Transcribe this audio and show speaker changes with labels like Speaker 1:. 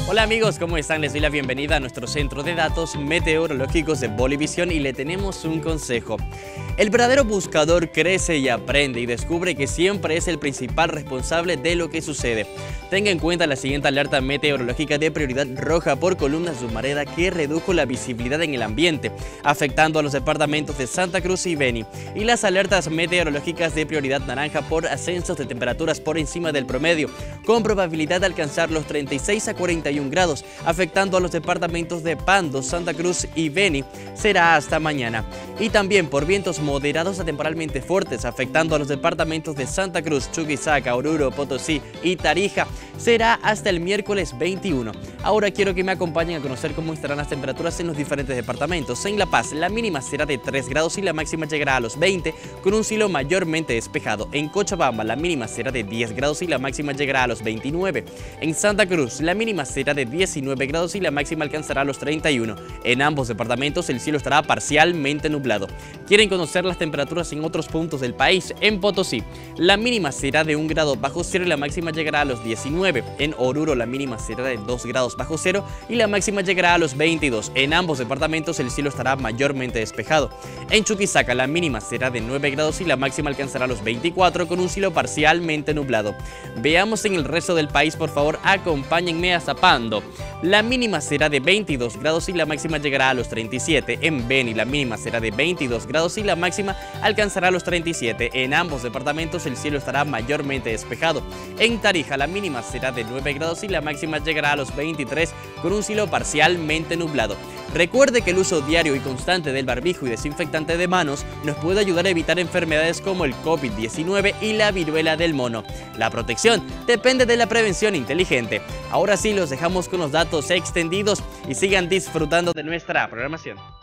Speaker 1: Hola amigos, ¿cómo están? Les doy la bienvenida a nuestro centro de datos meteorológicos de Bolivisión y le tenemos un consejo. El verdadero buscador crece y aprende y descubre que siempre es el principal responsable de lo que sucede. Tenga en cuenta la siguiente alerta meteorológica de prioridad roja por columna submarina que redujo la visibilidad en el ambiente, afectando a los departamentos de Santa Cruz y Beni, y las alertas meteorológicas de prioridad naranja por ascensos de temperaturas por encima del promedio, con probabilidad de alcanzar los 36 a 41 grados, afectando a los departamentos de Pando, Santa Cruz y Beni, será hasta mañana. Y también por vientos moderados a temporalmente fuertes, afectando a los departamentos de Santa Cruz, Chuquisaca, Oruro, Potosí y Tarija, será hasta el miércoles 21. Ahora quiero que me acompañen a conocer cómo estarán las temperaturas en los diferentes departamentos. En La Paz, la mínima será de 3 grados y la máxima llegará a los 20, con un cielo mayormente despejado. En Cochabamba, la mínima será de 10 grados y la máxima llegará a los 29. En Santa Cruz, la mínima será de 19 grados y la máxima alcanzará a los 31. En ambos departamentos, el cielo estará parcialmente nublado. ¿Quieren conocer las temperaturas en otros puntos del país? En Potosí, la mínima será de 1 grado bajo cero y la máxima llegará a los 19. En Oruro, la mínima será de 2 grados bajo cero y la máxima llegará a los 22. En ambos departamentos el cielo estará mayormente despejado. En Chuquisaca, la mínima será de 9 grados y la máxima alcanzará los 24 con un cielo parcialmente nublado. Veamos en el resto del país, por favor, acompáñenme a Pando. La mínima será de 22 grados y la máxima llegará a los 37. En Beni, la mínima será de 22 grados y la máxima alcanzará los 37. En ambos departamentos el cielo estará mayormente despejado. En Tarija, la mínima será de 9 grados y la máxima llegará a los 23 con un cielo parcialmente nublado. Recuerde que el uso diario y constante del barbijo y desinfectante de manos nos puede ayudar a evitar enfermedades como el COVID-19 y la viruela del mono. La protección depende de la prevención inteligente. Ahora sí, los dejamos con los datos extendidos y sigan disfrutando de nuestra programación.